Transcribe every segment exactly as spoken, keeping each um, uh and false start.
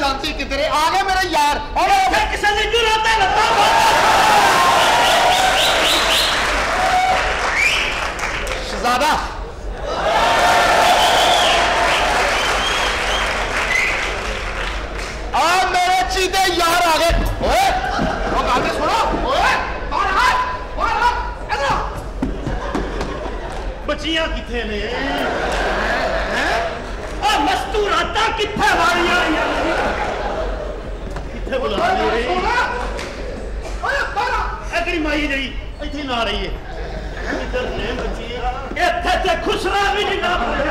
जानती किधरे आ गए मेरे यार और किसी ने क्यों रोता है शहजादा आ मेरे चीते यार आ गए ओए वो गाने सुनो ओए कौन है कौन है इधर बच्चियां किथे ने आ मस्तूराता किथे वालियां किथे बुला रही है ओए बारा अगली माई जड़ी इथे ना रही है इधर ने बच्चियां इथे ते खुसरा भी नहीं ना पाया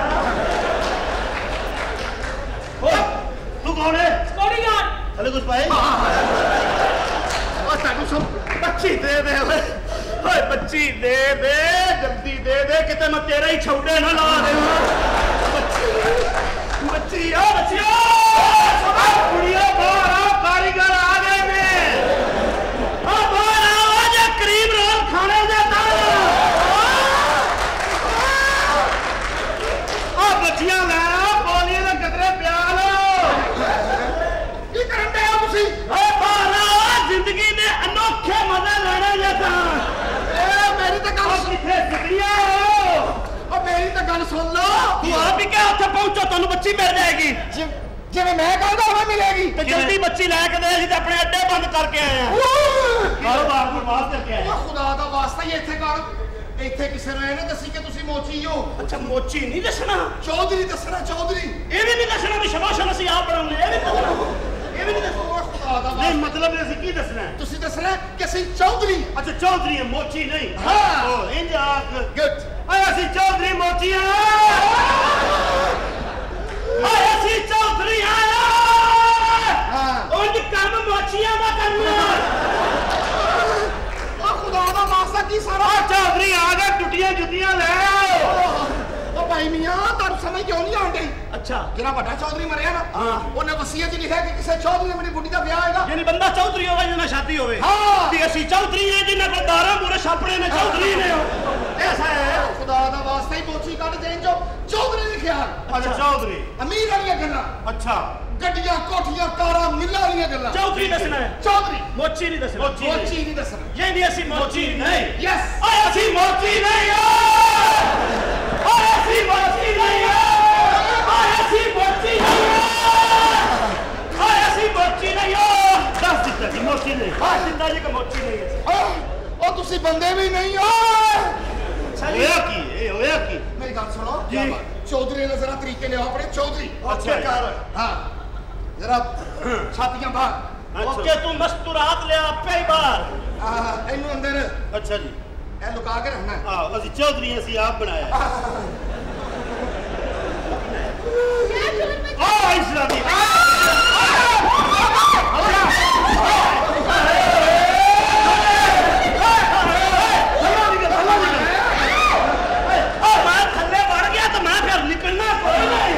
ओ तू कौन है स्टोरी यार हेलो कुछ भाई और ताकू सब बच्ची दे दे ओए ओए बच्ची दे दे जल्दी दे दे किते मैं तेरे ही छौड़े ना ला दे बच्ची बच्ची ओ बच्ची ओ कुड़िया बाहर आओ कारीगर आ गए ने ओ बाहर आओ जे क्रीम रोल खाने देता ओ बच्चियां ले आओ बोलिए ना गदरे प्याल की करन दे हो तुसी ओ बाहर आओ जिंदगी ने अनोखे मजे लेने जैसा ए मेरी तो गल किथे सिकड़िया ओ मेरी तो गल सुन लो तू आप ही क्या उत्थे पहुंचो तन्नू बच्ची मिल जाएगी जिवें मैं कहदा उवें मिलेगी तो जल्दी बच्ची लेके दे ਅਸੀਂ ਤੇ ਆਪਣੇ ਅੱਡੇ ਬੰਦ ਕਰਕੇ ਆਏ ਆ ਕਾਰੋਬਾਰ ਨੂੰ ਬਾਤ ਕਰਕੇ ਆਏ ओ खुदा दा वास्ता ही इत्थे कर इत्थे किसे ने ना दसी कि तुसी मोची हो ਅੱਛਾ ਮੋਚੀ ਨਹੀਂ ਦੱਸਣਾ चौधरी दसना चौधरी ਇਹ ਵੀ ਨਹੀਂ ਦੱਸਣਾ ਵੀ ਸ਼ਮਾਸ਼ਨ ਅਸੀਂ ਆਪ ਬਣਾਉਂਦੇ ਇਹ ਵੀ ਦੱਸਣਾ ਇਹ ਵੀ ਨਹੀਂ ਦੱਸਣਾ ओ खुदा दा ਨਹੀਂ वास्ता ਮਤਲਬ ਅਸੀਂ ਕੀ ਦੱਸਣਾ ਹੈ तुसी दसना कि ਅਸੀਂ चौधरी ਅੱਛਾ ਚੌਧਰੀ ਹੈ ਮੋਚੀ ਨਹੀਂ ਹਾਂ। ਉਹ ਇੰਜ ਆਖ गुड ਓਏ ਅਸੀਂ ਚੌਧਰੀ ਮੋਚੀ ਆ ਓਏ ਅਸੀਂ ਚੌਧਰੀ ਆ हां ਉਂਝ ਕੰਮ ਮੋਚੀਆਂ ਦਾ ਕਰਨਾ ओ खुदा दा वास्ता की सारा ਆ ਚੌਧਰੀ ਆ ਗਏ ਟੁੱਟੀਆਂ ਜੁੱਤੀਆਂ ਲੈ ਆਓ ओ भाई मियां तार समझ क्यों नहीं आंदी ਅੱਛਾ जेड़ा बड़ा चौधरी मरिया ना हाँ। ओने वसीयत च लिखा कि किसे चौधरी मेरी बुढ़ी दा ब्याह होएगा यानी बंदा चौधरी होवे जिन्ना शादी होवे हाँ। ते ਅਸੀਂ चौधरी हैं जिन्ना को दारा पूरे छापड़े ने चौधरी ने ऐसा है ओ खुदा दा वास्ता ही मोची काट देन जो चौधरी लिखया अच्छा चौधरी अमीर वाली गल्ला अच्छा गड्डियां कोठियां कारा मिल्ला वाली गल्ला चौधरी दसना है चौधरी मोची नहीं दसना मोची नहीं दसना ये नहीं ਅਸੀਂ मोची नहीं यस ओए ਅਸੀਂ मोची नहीं ओए ਅਸੀਂ मोची नहीं ओए ਅਸੀਂ मोची नहीं ओए ਅਸੀਂ मोची नहीं दस दिता जी मोची नहीं हां जिंदा जी का मोची नहीं है ओ ओ तुसी बंदे भी नहीं हो होया की ए होया की मेरी गल सुनो जी। चौधरी ने जरा तरीके ले अपने चौधरी अच्छा कर हां जरा छातियां बाहर ओके तू मस्तूरात ले आपे ही बाहर आ इनु अंदर अच्छा जी ए लुका के रखना है हां ਅਸੀਂ चौधरी ਅਸੀਂ ਆਪ ਬਣਾਇਆ आ इस्लामी थल्ले बढ़ गया तो मैं फिर निकलना कोई नहीं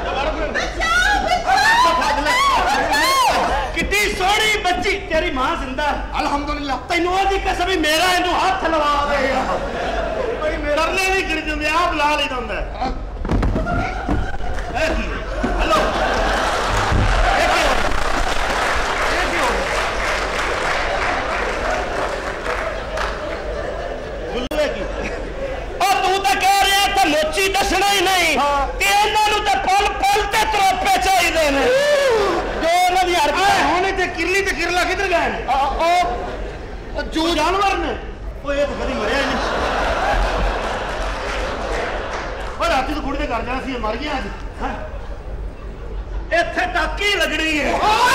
कितनी सोहनी बच्ची तेरी मां जिंदा है अल्हम्दुलिल्लाह तेनू ओदी कसम ही मेरा इनू हाथ लवा दे भाई मेरा ने भी गिर जंदे आप ला ले ਜਾਂਦਾ है की हेलो ये क्या ये क्या गुल्लू है की ओ तू तो कह रहा है तो मोची दसना ही नहीं ते ਇਹਨਾਂ ਨੂੰ ਤੇ ਪੁੱਲ ਪੁੱਲ ਤੇ ਤਰੋਪੇ ਚਾਹੀਦੇ ਨੇ ਜੋ ਇਹਨਾਂ ਦੀ ਹਰਕਤ ਹੋਣੀ ਤੇ ਕਿਰਲੀ ਤੇ ਕਿਰਲਾ ਕਿੱਧਰ ਗਏ ਨੇ ओ ਜੋ ਜਾਨਵਰ ਨੇ ਉਹ ਇਹ ਤਾਂ ਕਦੀ ਮਰਿਆ ਹੀ ਨਹੀਂ ਉਹ ਰਾਤੀ ਤੋਂ ਗੁੜੀ ਦੇ ਘਰ ਜਾਣਾ ਸੀ ਮਰ ਗਿਆ ਅੱਜ ਹਾਂ ਇੱਥੇ ਟਾਕੀ ਲੱਗਣੀ ਹੈ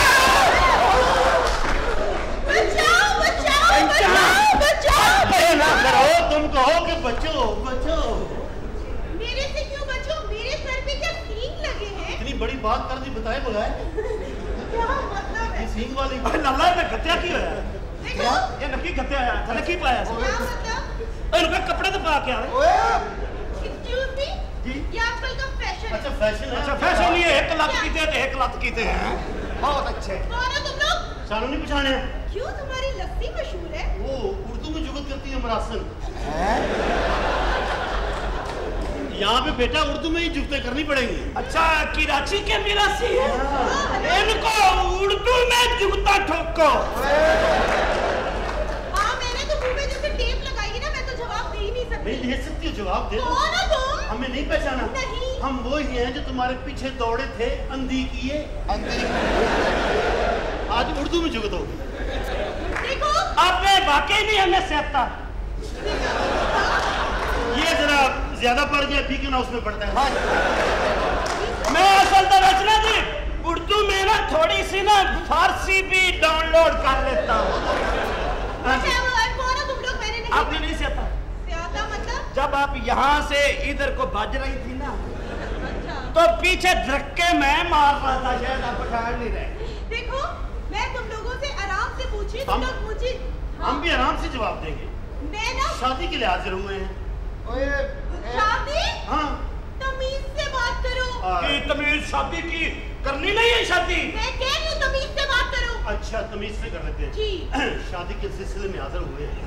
बचाओ बचाओ बचाओ बचाओ ये ना करो तुम कहो कि बचो बचो मेरे से क्यों बचो मेरे सर पे क्या सींग लगे हैं इतनी बड़ी बात कर दी बताए बुलाए क्या मतलब है ये सींग वाली लल्ला ने गत्या की होया देखो ये नक्की गत्या आया थले की पाया क्या मतलब इनके कपड़े तो पा के आ रहे ओए एक्सक्यूज मी जी ये आजकल का फैशन है अच्छा फैशन है अच्छा फैशन ये एक लत कीते ते एक लत कीते हैं बहुत अच्छे कौन हो तुम लोग सानू नहीं पहचाने क्यों तुम्हारी लस्सी मशहूर है वो उर्दू में जुगत करती है मरासन यहाँ पे बेटा उर्दू में ही जुगतें करनी पड़ेंगी अच्छा कराची के मिरासी है इनको जुगता ठोको। हाँ मैंने तो मुंह में जैसे टेप लगाई ना, मैं तो जवाब दे ही नहीं सकती। नहीं दे सकती हो, जवाब दे दो। कौन हो तुम? हमें नहीं पहचाना? नहीं। हम वो ही हैं जो तुम्हारे पीछे दौड़े थे, अंधी किए। अंधी आज उर्दू में जुगत होगी। देखो आपने वाकई नहीं हमें सहता। ये जरा ज्यादा पड़ गया, ठीक है ना, उसमें पड़ता है। मैं असल तो रचना जी उर्दू में ना थोड़ी सी ना फारसी भी डाउनलोड कर लेता हूँ। अच्छा, वो कौन हो तुम लोग? मैंने नहीं आपने नहीं सहता? सहता मतलब? जब आप यहाँ से इधर को बज रही थी ना, अच्छा तो पीछे धक्के मैं मार रहा था, शायद आप पकड़ नहीं रहे। देखो मैं तुम लोगों से आराम से पूछी, तुम हम- लोग मुझे हम भी आराम से जवाब देंगे। मैं ना शादी के लिए हाजिर हुए हैं। ओए शादी हाँ तमीज से बात करो। की तमीज शादी की करनी नहीं है शादी। मैं कह रही हूँ तमीज से बात करो। अच्छा तमीज से कर लेते हैं जी। शादी के सिलसिले में हाजिर हुए हैं।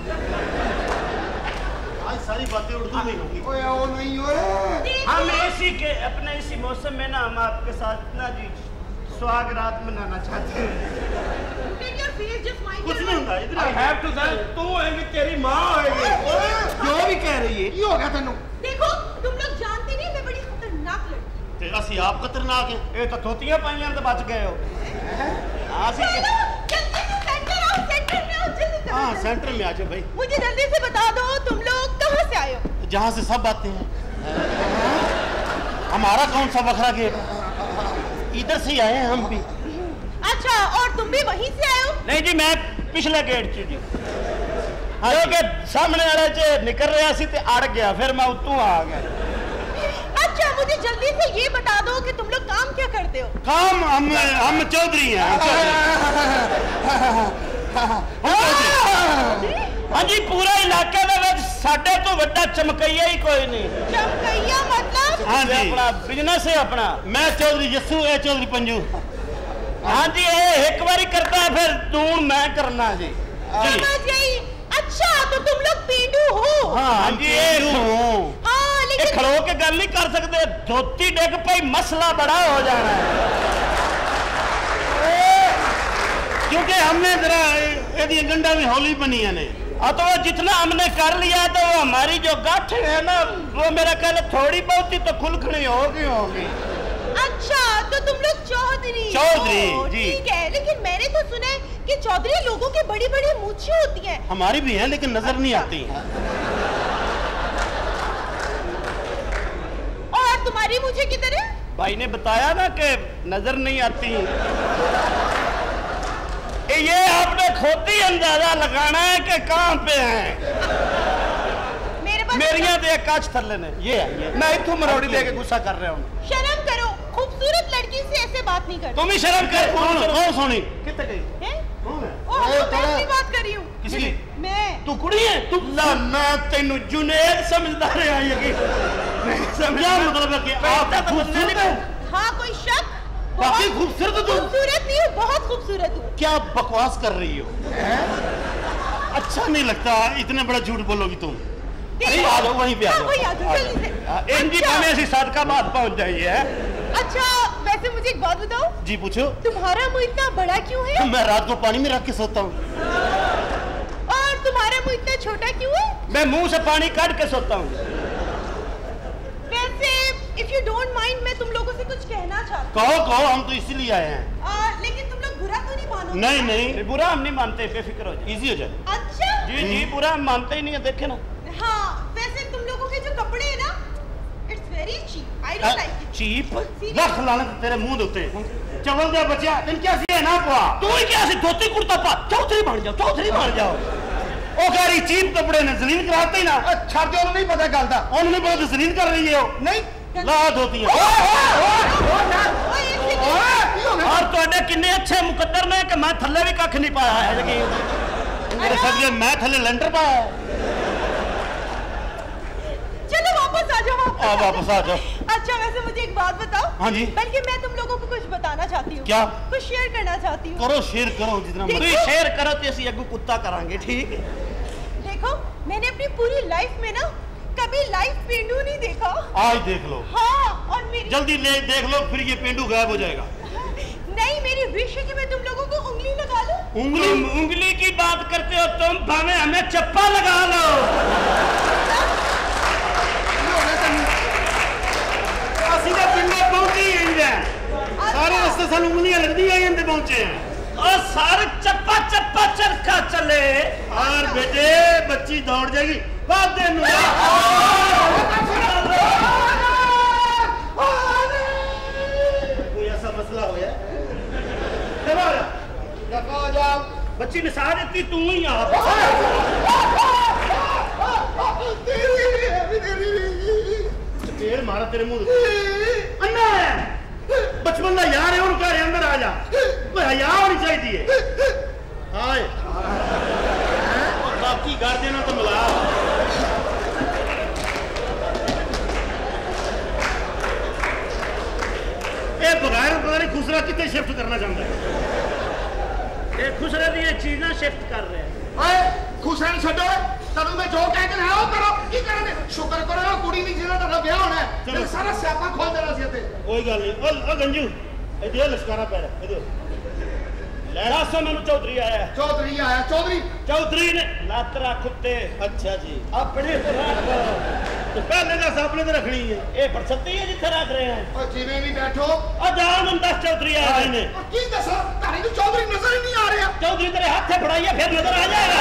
आज सारी बातें उर्दू में होंगी। ओए ओ नहीं ओए हम इसी के अपने इसी मौसम में ना हम आपके साथ ना जी स्वागरात मनाना चाहते हैं। Take your face, just mind कुछ your नहीं होता words. इधर। I have to tell, तू होगी तेरी माँ होगी जो भी कह रही है। की हो गया तेनू? देखो तुम लोग जानते नहीं मैं बड़ी खतरनाक लड़की। ते असि आप खतरनाक हैं। ये तो धोतियां पाइयां तो बच गए हो। असि चलो जल्दी से सेंटर आओ, सेंटर में आओ जल्दी से। हाँ सेंटर में आ जाओ भाई। मुझे जल्दी से बता दो तुम लोग कहाँ से आए हो? जहाँ से सब आते हैं। हमारा कौन सा बखरा गेट? इधर से ही आए हैं हम भी। अच्छा और तुम भी वहीं से आए हो? नहीं जी मैं पिछले गेट से जी। क्योंकि सामने वाले से निकल रहा सी ते अड़ गया, फिर मैं उतों आ गया। अच्छा मुझे जल्दी से ये बता दो कि तुम लोग काम क्या करते हो? काम हम हम चौधरी हैं। हाँ जी पूरा इलाके में साढ़े तो बड़ा चमकैया ही कोई नहीं। चमकैया मतलब? हाँ जी अपना बिजनेस है अपना। मैं चौधरी जस्सू है चौधरी पंजू। हाँ जी ये एक बारी करता है फिर दून मैं करना जी। समझ गई। अच्छा तो तुम लोग पेंडू हो? हाँ जी ये हूँ। हाँ लेकिन खड़ो के गल नहीं कर सकते, धोती डिग पाई मसला बड़ा हो जाना है। क्योंकि हमने जरा यदि गंडा भी हौली बनी है ने तो वो जितना हमने कर लिया तो वो हमारी जो गांठें है ना वो मेरा ख्याल थोड़ी बहुत ही तो खुलखड़ी होगी होगी। अच्छा तो तुम लोग चौधरी चौधरी, हो, जी। ठीक है लेकिन मैंने तो सुना है कि चौधरी लोगों की बड़ी बड़ी मूछें होती हैं। हमारी भी है लेकिन नजर नहीं आती। और तुम्हारी मूछें किधर है? भाई ने बताया ना कि नजर नहीं आती। ये आपने खुद ही अंदाजा लगाना है कि कहाँ पे हैं। मेरे पास मेरियां दे काच थल्ले ने ये है ये। मैं इथों मरोड़ी दे के गुस्सा कर रहा हूँ। शर्म करो, खूबसूरत लड़की से ऐसे बात नहीं करते। तुम ही शर्म कर। कौन कौन सोनी कितने गई? हैं? कौन है? ओ, मैं अपनी बात कर रही हूँ। किसकी? मैं। तू कुड़ी है? तू ला मैं तेनू जुनेद समझदा रहा है ये। क्या मतलब है कि आप खूबसूरत हो? हाँ कोई शक? बाकी खूबसूरत हो तुम? खूबसूरत नहीं हूँ, बहुत खूबसूरत हूँ। क्या बकवास कर रही हो? अच्छा नहीं लगता, इतने बड़ा झूठ बोलोगी तुम। अरे आ जाओ वहीं पे आ हाँ, जाओ। वहीं आ जाओ, जल्दी से। इनकी अच्छा। भाने ऐसी सादका बात पहुंच जाइए। अच्छा वैसे मुझे एक बात बताओ, जी पूछो। तुम्हारा मुंह इतना बड़ा क्यों है? मैं रात को पानी में रख के सोता हूँ। और तुम्हारा मुंह इतना छोटा क्यों है? मैं मुंह से पानी काट के सोता हूँ। वैसे इफ यू डोंट माइंड मैं तुम लोगों से कुछ कहना चाहती कहो कहो, हम तो इसीलिए आए हैं। हूँ। आ, लेकिन तुम लोग बुरा तो नहीं मानोगे? नहीं नहीं बुरा हम नहीं मानते, बेफिक्र हो जाए, इजी हो जाए। अच्छा जी जी बुरा हम मानते ही नहीं है, देखे ना। हाँ वैसे तुम लोगों के जो कपड़े हैं ना it's very cheap, I don't like it. Cheap लख लाने तेरे मुंह दे उत्ते चवल दे बच्चा तन क्या सी है ना पा तू ही क्या सी धोती कुर्ता पा चौधरी बन जाओ, चौधरी बन जाओ। ओ कह रही चीप कपड़े ने जलील कराते ही ना। छड़ दे नहीं पता गल दा। ਉਹਨੂੰ ਨਹੀਂ ਪਤਾ ਜਲੀਲ ਕਰ ਰਹੀ ਹੈ ਉਹ नहीं ਲਾ ਧੋਤੀਆਂ। और ਤੁਹਾਡੇ ਕਿੰਨੇ ਅੱਛੇ ਮੁਕੱਦਰ ਨੇ ਕਿ ਮੈਂ ਥੱਲੇ ਵੀ ਕੱਖ ਨਹੀਂ ਪਾਇਆ ਹੈ ਜੀ। ਮੇਰੇ ਸੱਜੇ मैं थल्ले लेंटर पाया है। चलो वापस आ जाओ आ वापस आ जाओ। अच्छा वैसे मुझे एक बात बताओ। हाँ जी। बल्कि मैं तुम लोगों को कुछ बताना चाहती हूँ। क्या? कुछ शेयर करना चाहती हूँ। करो शेयर करो जितना देखो। मर्जी शेयर करो तो ਅਸੀਂ ਅੱਗੋਂ ਕੁੱਤਾ ਕਰਾਂਗੇ ठीक है। देखो मैंने अपनी पूरी लाइफ में ना कभी लाइव पेंडू नहीं देखा। आज देख लो। हाँ और मेरी जल्दी ले देख लो फिर ये पेंडू गायब हो जाएगा। नहीं, मेरी विश है कि मैं तुम लोगों को उंगली लगा लूं। उंगली उंगली की बात करते हो तुम, भावे हमें चप्पा लगा लो। ਅਸੀਂ ਤਾਂ ਪਿੰਡੇ ਪਹੁੰਚੇ ਹੀ ਇੰਜਾਂ ਸਾਰੇ ਰਸਤੇ ਸਾਨੂੰ ਉਂਗਲੀਆਂ ਲੱਗਦੀਆਂ ਹੀ ਇੰਦੇ ਪਹੁੰਚੇ ਆ और सारे चप्पा चप्पा चरखा चले और बेटे बच्ची दौड़ जाएगी बाद दिन कोई ऐसा मसला हो गया बच्ची ने साथ देती तू ही आप चपेड़ मारा तेरे मुंह अन्ना बचपन का यार है उनका अंदर आ जा हया होनी चाहिए हाय बाकी घर देना तो मिला ये बगैर पता नहीं खुसरा कितने शिफ्ट करना चाहता है ये खुसरे दी चीज़ा शिफ्ट कर रहे हैं खुसरे छो तब मैं जो कह के लाया करो की करने शुक्र करो कुड़ी नहीं जिन्हें तेरा ब्याह होना है तेरे सारा स्यापा खोल देना सी ते कोई गल नहीं ओ ओ गंजू इधर लश्कारा पैर इधर लड़ा सो मैंने चौधरी आया चौधरी आया चौधरी चौधरी ने लात रख उत्ते अच्छा जी अपने ते रख तो पहले दस अपने ते रखनी है ये फरसती है जिथे रख रहे हैं और जिवें भी बैठो और जान हम दस चौधरी आए ने और की दसा तारे तो चौधरी नजर ही नहीं आ रहा चौधरी तेरे हाथ से फड़ाइए फिर नजर आ जाएगा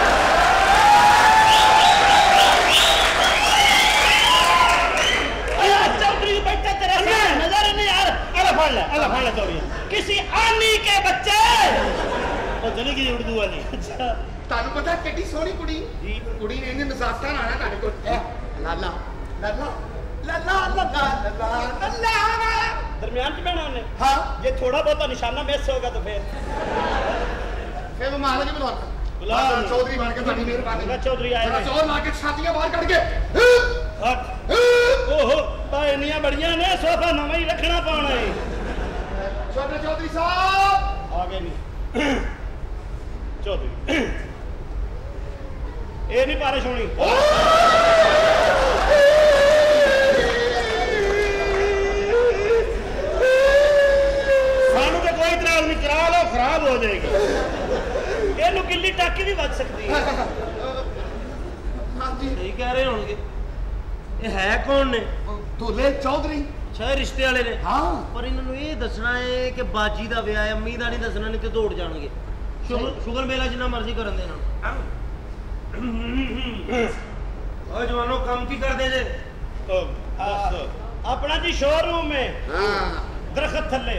नजर नहीं यार अला फाड़ ले अला फाड़ ले चौधरी किसी आनी के बच्चे और चली गई उर्दू वाली अच्छा तानू पता कितनी सोहनी कुड़ी जी कुड़ी ने इन्हें नजाकता ना ताने को लाला लाला लाला लाला लाला दरमियान में बैठा हमने हां ये थोड़ा बहुत निशाना मिस होगा तो फिर फिर मैं मार के बुला बुला चौधरी मार के बड़ी मेहरबानी चौधरी आए चौर मार के छातियां बाहर काट के हट ओहो पानियां बढ़िया ने सोफा नवा ही रखना पाना है छोटे चौधरी साहब आगे नहीं चौधरी ये नहीं बारिश होनी सानू तो कोई इतराज नहीं करा लो खराब हो जाएगी ये गिल्ली टाकी भी बच सकती है सही कह रहे होंगे ये है कौन ने दूल्हे चौधरी शायद रिश्ते वाले ने हाँ पर इन्होंने ये दसना है कि बाजी का ब्याह है अम्मी का नहीं दसना नहीं तो दौड़ जाएंगे शुगर मेला जिन्ना मर्जी कर देना जवानों काम की कर दे जे अपना जी शोरूम में दरख्त थले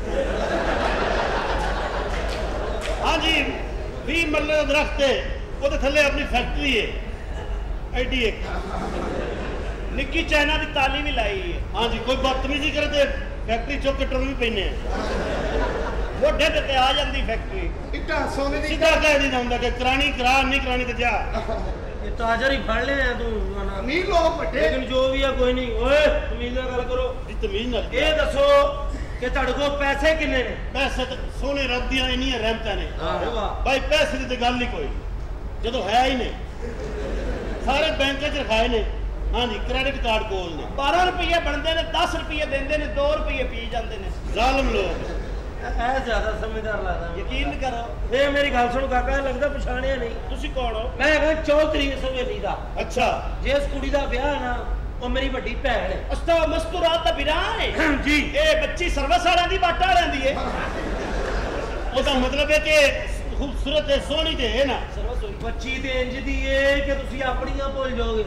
हाँ जी भी मरले दरख्त है वो थले अपनी फैक्ट्री है एडी एक निक्की चाइना की ताली भी लाई है हाँ जी कोई बदतमीजी करे तो फैक्ट्री चुक के टुर भी पैने मोढे ते आ जाती फैक्ट्री इतना सोने दी सीधा कह दी जाऊंगा कि करानी करा नहीं करानी तो जा ये ताजर ही फड़ ले तू अमीर लोग बड़े लेकिन जो भी है कोई नहीं ओए तमीज नाल गल करो जी तमीज नाल ये दसो कि तुहाडे कोल पैसे किन्ने ने पैसे तो सोने रब दी इन्नी रहमतां ने भाई पैसे दी तो गल नहीं कोई जदों है ही नहीं सारे बैंक च रखाए ने हाँ जी क्रेडिट कार्ड कोल ने बारह रुपये बनते ने दस रुपये देंदे ने दो रुपये पी जाते ने जालिम लोग ऐ ज्यादा समझदार लगदा यकीन करो ये मेरी गल सुन काका लगदा पछाणिया नहीं तुसी कौन हो मैं हेगा चौधरी सवेली दा अच्छा जिस कुड़ी दा ब्याह है ना वो मेरी बड़ी भैन है अस्ता मस्तूरात दा बिरा है जी ये बच्ची सर्विस वाले दी बाटा लेंदी है ओदा मतलब है कि खूबसूरत है सोहनी ते है ना सर्विस बच्ची ते इंज दी है कि तुसी अपनियां भुल जाओगे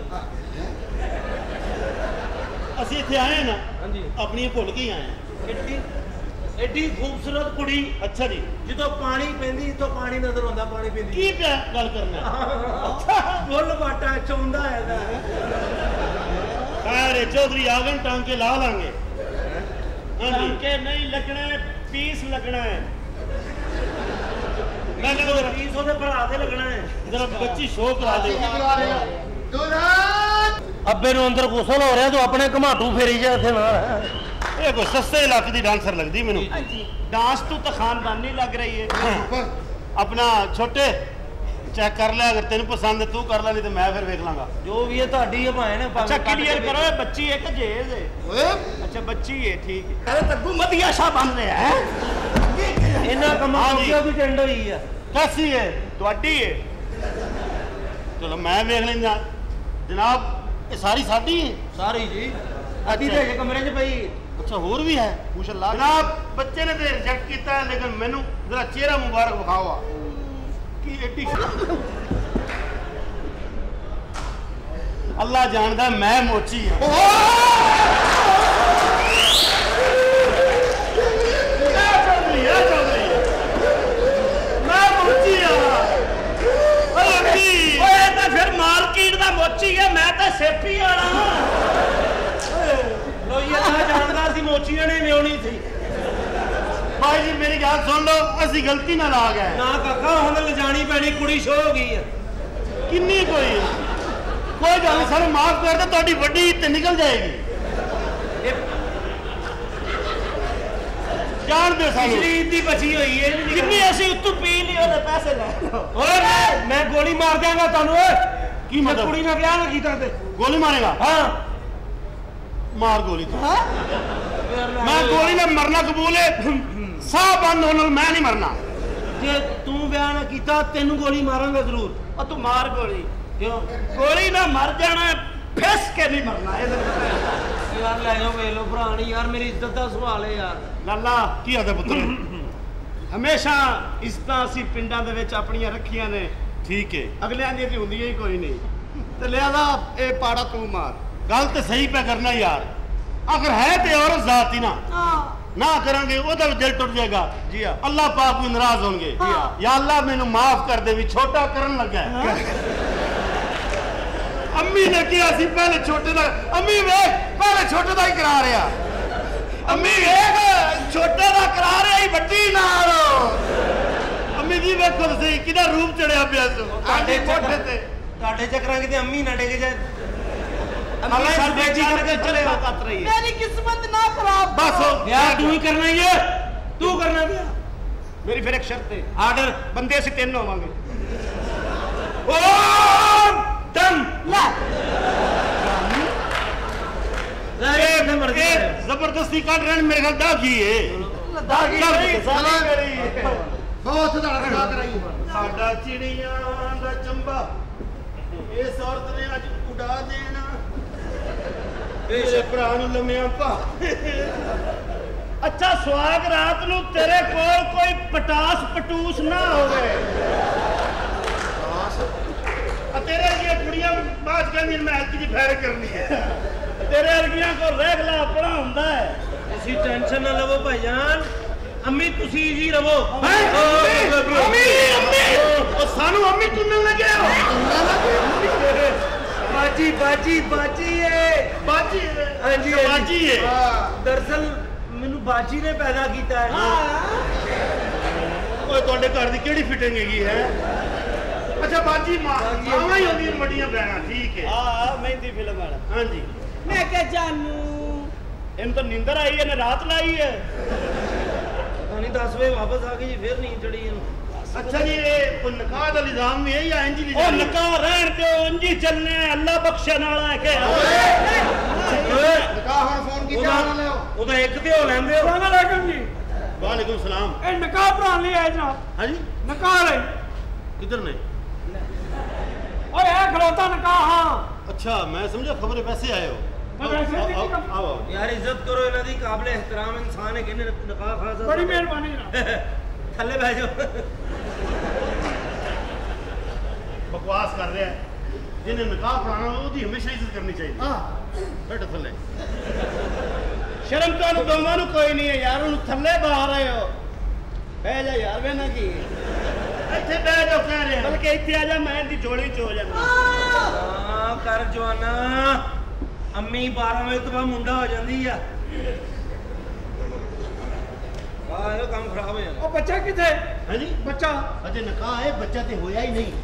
ਅਸੀਂ ਇੱਥੇ ਆਏ ਨਾ ਹਾਂਜੀ ਆਪਣੀ ਭੁੱਲ ਕੇ ਆਏ ਆ ਐਡੀ ਐਡੀ ਖੂਬਸੂਰਤ ਕੁੜੀ ਅੱਛਾ ਜੀ ਜਦੋਂ ਪਾਣੀ ਪੈਂਦੀ ਇਥੋਂ ਪਾਣੀ ਨਜ਼ਰ ਆਉਂਦਾ ਪਾਣੀ ਪੈਂਦੀ ਕੀ ਪਿਆ ਗੱਲ ਕਰਨਾ ਅੱਛਾ ਫੁੱਲ ਬਾਟਾ ਚੌਂਦਾ ਹੈਗਾ ਅਰੇ ਚੌਧਰੀ ਆਗਨ ਟਾਂਕੇ ਲਾ ਲਾਂਗੇ ਹਾਂਜੀ ਟਾਂਕੇ ਨਹੀਂ ਲੱਗਣਾ ਪੀਸ ਲੱਗਣਾ ਹੈ ਮੈਂ ਕਹਿੰਦਾ ਪੀਸ ਉਹਦੇ ਭਰਾ ਦੇ ਲੱਗਣਾ ਹੈ ਜਰਾ ਬੱਚੀ ਸ਼ੋਅ ਕਰਾ ਦੇ दुल्हन अब्बे नु अंदर गुसल हो रहा तो अपने घमाटू फेरी जा इत्थे ना ये कोई सस्ते इलाके दी डांसर लगदी मेनू डांस तू तो खानदानी लग रही है अपना छोटे चेक कर ले, अगर तेन पसंद है तू कर ले, नहीं तो मैं फिर देख लांगा। जो भी है ਤੁਹਾਡੀ है भाए ने। अच्छा क्लियर करो, बच्ची है कि जेज है? ओए अच्छा बच्ची है, ठीक है। अरे तू मदिया शाह बन रहा है इन्ना कमा क्यों भी टेंड हुई है? कैसी है? ਤੁਹਾਡੀ है? चलो मैं देख लेना जनाब। ये सारी साडी है? सारी जी। अभी तो कमरे च पई। अच्छा होर भी है? माशाअल्लाह जनाब। बच्चे ने तो रिजेक्ट किया है, लेकिन मैनू जरा चेहरा मुबारक दिखाओ कि एडी अल्लाह जानदा मैं मोची हूं। मैं मोची हां। फिर मार्केट का मोची है, मैं तो सेपी वाला। लोई अल्लाह जानदा सी मोचियां ने व्योनी थी। भाई जी मेरी गल सुन लो, असी गलती नाल आ गए ना काका, हुण लिजानी पैनी, कुड़ी शो हो गई है। किन्नी कोई कोई गल नहीं, सानू माफ कर दे, तुहाडी वड्डी ते निकल जाएगी। जान दे सानू, पिछली ईद दी बची हुई है। किन्नी असी उत्तू पी ली और पैसे ले ओए मैं गोली मार देंगा तानू। ओए की मतलब? कुड़ी ने ब्याह ना कीता ते गोली मारेगा? हां मार गोली तो। मैं गोली में मरना कबूल है, साह बंद होने मैं नहीं मरना। जे तू ब्याह ना कीता तेनू गोली मारांगा जरूर। और तू मार गोली। क्यों? गोली ना मर जाना, फिस के नहीं मरना। यार ले जाओ वे लो भरानी, यार मेरी इज्जत का सवाल है यार। लाला की आदे पुत्र हमेशा इज्जतां असी पिंडां दे विच अपणियां रखियां ने, ठीक है, अगलियां दी ती हुंदी ही कोई नहीं। ते लिहाजा ए पाड़ा तू मार। गल ते सही पे करना यार, अगर है ते औरत जात ही ना ना करेंगे ओदा दिल टूट जाएगा। जी हां, अल्लाह पाक भी नाराज होंगे। जी हां, या अल्लाह मैनू माफ कर दे, भी छोटा करन लगा। अम्मी ने किया सी पहले छोटे दा, अम्मी वेख पहले छोटे दा ही करा रहा, अम्मी वेख छोटे दा करा रहा ही बड्डी नाल। अम्मी जी वेखो तो सही किदा रूप चढ़िया पिया सो ਤੁਹਾਡੇ मोटे ते। ਤੁਹਾਡੇ ਚੱਕਰਾਂ ਕਿਤੇ ਅੰਮੀ ਨਾ ਡਿੱਗ ਜਾਏ। अल्लाह साल बेची करके चले कत रही है। मेरी किस्मत ना खराब बस हो यार तू ही करना ही है, तू करना दिया। मेरी फिर एक शर्त है, आर्डर बंदे से तीन होवांगे। ओ दम ला जबरदस्ती काट रहे मेरे ख्याल दागी है। दागी साला मेरी बहुत ज्यादा लगा कराई साडा चिड़ियां दा चंबा इस औरत ने अज उड़ा देना तेरे भरा नूं लम्मियां पा। अच्छा सुहाग रात नूं तेरे कोल कोई पटास पटूस ना होवे। तेरे ये कुड़ियां बाज कहंदी मैं हल्की जी फैर करनी है, तेरे अर्गियां को रेगला अपना हुंदा है। ਤੁਸੀਂ ਟੈਨਸ਼ਨ ਨਾ ਲਵੋ ਭਾਈਜਾਨ, ਅੰਮੀ ਤੁਸੀਂ ਜੀ ਰਵੋ। अम्मी अम्मी ओ सानू अम्मी चुनन लगे हो। बाजी बाजी बाजी है, बाजी हाँ जी बाजी है। दरअसल मैनू बाजी ने पैदा किया है। ओए ਤੁਹਾਡੇ ਘਰ ਦੀ ਕਿਹੜੀ ਫਿਟਿੰਗ ਹੈਗੀ ਹੈ? अच्छा बाजी मावा ही होंदी बड़ियां बहना, ठीक है। हां मेहंदी फिल्म वाला। हां जी मैं क्या जानू, इन तो नींदर आई है, ने रात लाई है। नहीं दस बजे वापस आ गई जी, फिर नहीं चढ़ी। अच्छा जी ये कोई निकाह का निजाम भी है या इंजी निजाम? ओ निकाह रहन दो, इंजी चलने, अल्लाह बख्शण वाला है के। निकाह हुण फोन की क्या ले आओ ओ तो एक ते हो लेंदे हो। अस्सलाम वालेकुम जी। वालेकुम सलाम। ए निकाह भरान लिए आए जनाब। हां जी निकाह ले किधर ने? ओए है खलोता निकाह। हां अच्छा मैं समझा खबर पैसे आए हो। आओ यार इज्जत करो, इन्हां दी काबिल एहतराम इंसान है, किने निकाह खासा। बड़ी मेहरबानी जनाब। थल्ले बैठ जाओ। बकवास कर रहा है, जिन्हें निकाह पढ़ाना उसकी हमेशा इज्जत करनी चाहिए। हाँ बैठो थल्ले, शर्म तो दोवां नूं कोई नहीं है यार, उन्हें थल्ले बाहर आए हो। बह जा यार, वे ना की ਇੱਥੇ ਬਹਿ ਜਾ ਕਹਿ ਰਿਹਾ, ਬਲਕਿ ਇੱਥੇ ਆ ਜਾ, ਮੈਂ ਇਹਦੀ ਝੋਲੀ ਚ ਹੋ ਜਾਣਾ। ਹਾਂ ਕਰ ਜਵਾਨਾ, ਅੰਮੀ ਬਾਰਾਂ ਵਜੇ ਤੋਂ ਬਾਅਦ ਮੁੰਡਾ ਹੋ ਜਾਂਦੀ ਆ। ਆਹ ਇਹ ਕੰਮ ਖਰਾਬ ਹੋ ਜਾਂਦਾ। ਉਹ ਬੱਚਾ ਕਿੱਥੇ? ਹਾਂਜੀ ਬੱਚਾ ਅਜੇ ਨਿਕਾਹ ਹੈ, ਬੱਚਾ ਤੇ ਹੋਇਆ ਹੀ ਨਹੀਂ।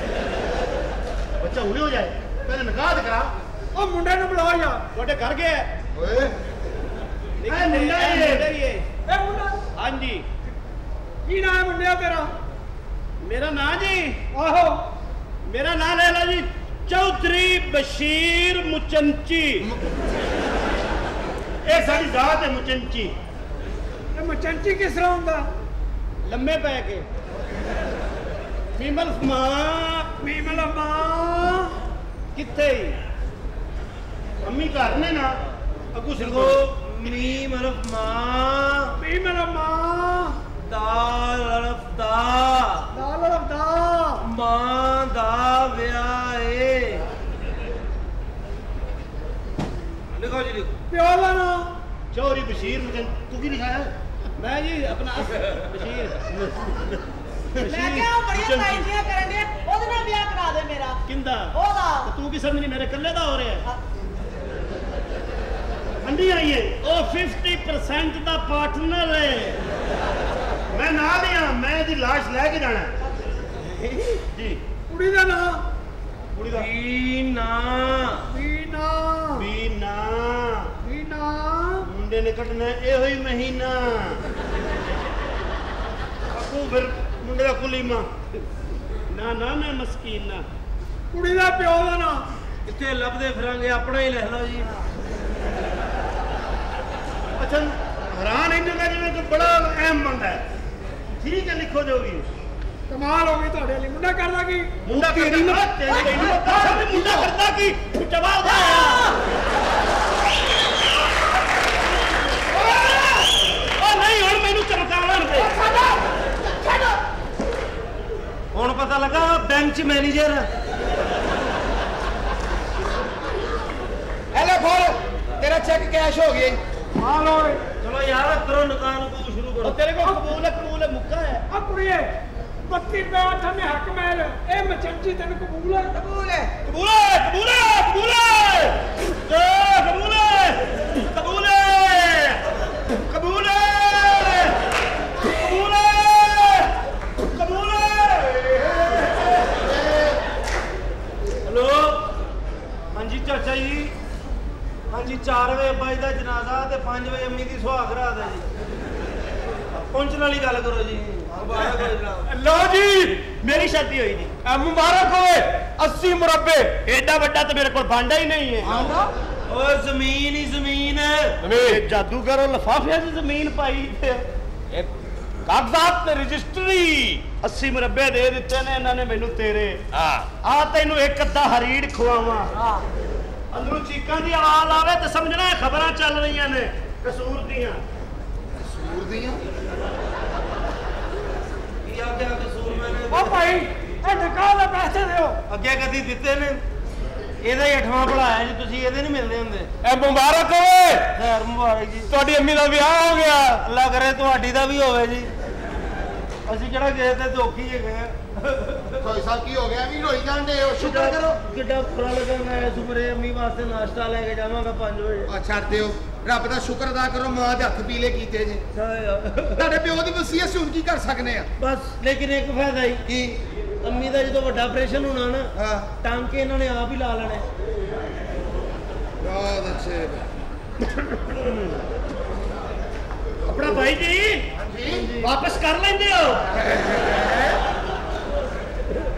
ਬੱਚਾ ਹੁਣੇ ਹੋ ਜਾਏ, ਪਹਿਲੇ ਨਿਕਾਹ ਤੇ ਕਰਾ। ਉਹ ਮੁੰਡੇ ਨੂੰ ਬੁਲਾਓ ਯਾਰ, ਤੁਹਾਡੇ ਘਰ ਗਿਆ ਓਏ ਇਹ ਮੁੰਡਾ ਹੀ ਹੈ। ਇਹ ਮੁੰਡਾ? ਹਾਂਜੀ ਕੀ ਨਾਮ ਹੈ ਮੁੰਡਿਆ ਤੇਰਾ? मेरा नाम जी आहो मेरा नाम ले लो जी चौधरी बशीर मुचंची ये सारी जात है मुचंची मुचंची किस तरह होंगे लम्बे पै के मीमल मां मीमल मां किथे अम्मी घर ने ना अगू सिंगो मीम अरफ मां मीमल मां दाल अरफ दा दाल अरफ दा मां दा व्याए लिखो जी लिखो प्यो का नाम चौधरी बशीर मुचंची तू की लिखा है मैं जी अपना बशीर मैं क्या बड़िया ताइजियां करन दे ओदे नाल ब्याह करा दे मेरा किंदा ओदा तू की समझनी मेरे कल्ले दा हो रहा है अंडी आई है ओ फिफ्टी परसेंट दा पार्टनर है मैं ना दिया मैं दी लाश लेके जाना जी कुड़ी दा नाम कुड़ी दा बीना बीना बीना बीना मुंडे ने कटना एहो ही महीना अकू फिर मुंडे दा कुलीमा ना ना ना मस्कीन ना कुड़ी दा प्यो दा नाम इत्थे लभदे फिरांगे अपना ही लिख लो जी अच्छा हैरान इन का जिवें कोई बड़ा अहम बंदा है ठीक है लिखो जो भी कमाल हो गई ਤੁਹਾਡੇ ਲਈ ਮੁੰਡਾ ਕਰਦਾ ਕੀ मुंडा तेरी ना तेरी मुंडा करता की जवाब दे ओ नहीं हुन मैनू चमकावन दे हुण पता लगा बैंक च मैनेजर हेलो खोल तेरा चेक कैश हो गया हाँ लो चलो यार करो निकाल को शुरू करो तेरे को कबूल है कबूल है मुक्का है आ कुड़िए बत्ती रुपए अठन हक मैल ए मचंची तेन कबूल है कबूल है कबूल है कबूल है कबूल है ए कबूल है कबूल है कबूल है कबूल है कबूल है हेलो हाँ जी चाचा जी हाँ जी चार बजे अब्बा जी का जनाजा ते पांच बजे अम्मी की सुहाग रात है जी पहुंचने वाली गल करो जी लो जी मेरी शादी हुई जी मुबारक होए अस्सी मुरब्बे एडा बड़ा तो मेरे को भांडा ही नहीं है और जमीन ही जमीन है जादूगर और लफाफे से जमीन पाई कागजात ते रजिस्ट्री अस्सी मुरब्बे दे दिते ने इन्होंने मैनू तेरे आ तेनू एक अद्धा हरीड़ खुआवा अंदरों चीकां दी आवाज आवे ते समझना खबरां चल रही ने कसूर दियां कसूर दियां क्या क्या कसूर मैंने ओ भाई ए निकाल दे पैसे दियो ਅੱਗੇ ਕਦੀ ਦਿੱਤੇ ਨੇ ਇਹਦਾ ਹੀ ਅਠਵਾਂ ਪੜਾਇਆ ਜੀ ਤੁਸੀਂ ਇਹਦੇ ਨਹੀਂ ਮਿਲਦੇ ਹੁੰਦੇ ए मुबारक होए ਖੈਰ ਮੁਬਾਰਕ ਜੀ ਤੁਹਾਡੀ ਅੰਮੀ ਦਾ ਵਿਆਹ ਹੋ ਗਿਆ ਲੱਗ ਰਿਹਾ ਤੁਹਾਡੀ ਦਾ ਵੀ ਹੋਵੇ ਜੀ ਅਸੀਂ ਕਿਹੜਾ ਗਏ ਤੇ ਦੁੱਖ ਹੀ ਹੈਗੇ ਆ ਕੋਈ ਸਾਹਿਬ ਕੀ ਹੋ ਗਿਆ ਵੀ ਰੋਈ ਜਾਂਦੇ ਹੋ ਸ਼ੁਕਰ ਕਰੋ ਕਿੱਡਾ ਬੁਰਾ ਲੱਗਾ ਮੈਂ ਇਸ ਉਮਰੇ ਅੰਮੀ ਵਾਸਤੇ ਨਾਸ਼ਤਾ ਲੈ ਕੇ ਜਾਵਾਂਗਾ ਪੰਜ ਵਜੇ ਆ ਛੱਡ ਦਿਓ ਰੱਬ ਦਾ ਸ਼ੁਕਰ ਅਦਾ ਕਰੋ ਮਾਂ ਦੇ ਹੱਥ ਪੀਲੇ ਕੀਤੇ ਜੇ ਤੁਹਾਡੇ ਪਿਓ ਦੀ ਵਸੀਅਤ ਸੀ ਹੁਣ ਕੀ ਕਰ ਸਕਨੇ ਆ ਬਸ ਲੇਕਿਨ ਇੱਕ ਫਾਇਦਾ ਹੀ ਕੀ ਅੰਮੀ ਦਾ ਜਦੋਂ ਵੱਡਾ ਆਪਰੇਸ਼ਨ ਹੋਣਾ ਨਾ ਹਾਂ ਟਾਂਕੇ ਇਹਨਾਂ ਨੇ ਆਪ ਹੀ ਲਾ ਲੈਣੇ ਬਹੁਤ ਅੱਛੇ अपना भाई जी जी वापस कर लेंदे हो